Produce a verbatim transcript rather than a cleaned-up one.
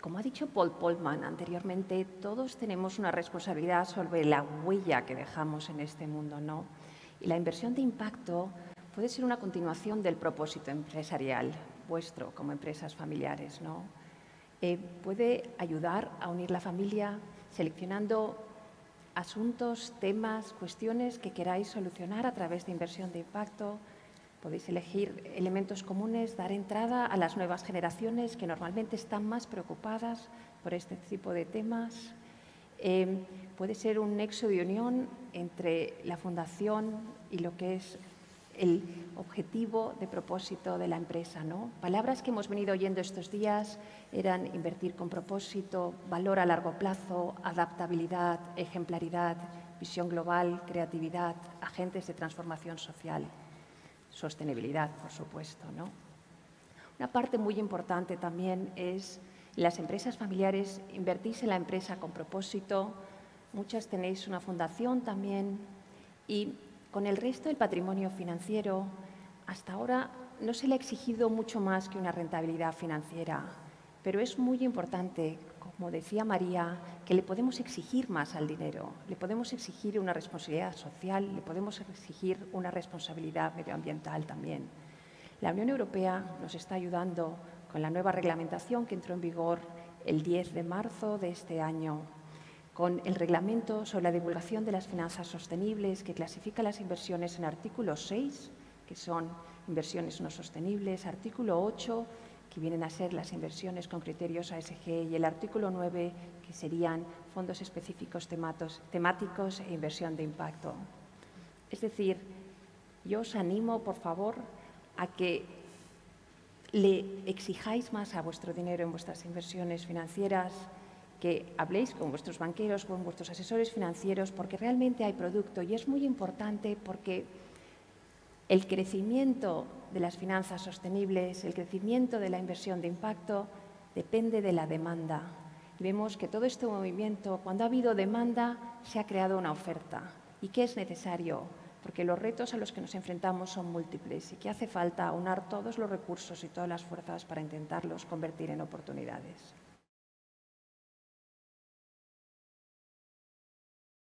Como ha dicho Paul Polman anteriormente, todos tenemos una responsabilidad sobre la huella que dejamos en este mundo, ¿no? Y la inversión de impacto puede ser una continuación del propósito empresarial vuestro como empresas familiares, ¿no? Eh, puede ayudar a unir la familia seleccionando asuntos, temas, cuestiones que queráis solucionar a través de inversión de impacto. Podéis elegir elementos comunes, dar entrada a las nuevas generaciones que normalmente están más preocupadas por este tipo de temas. Eh, puede ser un nexo de unión entre la fundación y lo que es el objetivo de propósito de la empresa, ¿no? Palabras que hemos venido oyendo estos días eran invertir con propósito, valor a largo plazo, adaptabilidad, ejemplaridad, visión global, creatividad, agentes de transformación social. Sostenibilidad, por supuesto, ¿no? Una parte muy importante también es las empresas familiares, invertís en la empresa con propósito, muchas tenéis una fundación también y con el resto del patrimonio financiero, hasta ahora no se le ha exigido mucho más que una rentabilidad financiera, pero es muy importante, como decía María, que le podemos exigir más al dinero, le podemos exigir una responsabilidad social, le podemos exigir una responsabilidad medioambiental también. La Unión Europea nos está ayudando con la nueva reglamentación que entró en vigor el diez de marzo de este año, con el reglamento sobre la divulgación de las finanzas sostenibles que clasifica las inversiones en artículo seis, que son inversiones no sostenibles, artículo ocho, que vienen a ser las inversiones con criterios A S G, y el artículo nueve, que serían fondos específicos tematos, temáticos e inversión de impacto. Es decir, yo os animo, por favor, a que le exijáis más a vuestro dinero en vuestras inversiones financieras, que habléis con vuestros banqueros, con vuestros asesores financieros, porque realmente hay producto y es muy importante porque el crecimiento de las finanzas sostenibles, el crecimiento de la inversión de impacto, depende de la demanda. Y vemos que todo este movimiento, cuando ha habido demanda, se ha creado una oferta. ¿Y qué es necesario? Porque los retos a los que nos enfrentamos son múltiples y que hace falta aunar todos los recursos y todas las fuerzas para intentarlos convertir en oportunidades.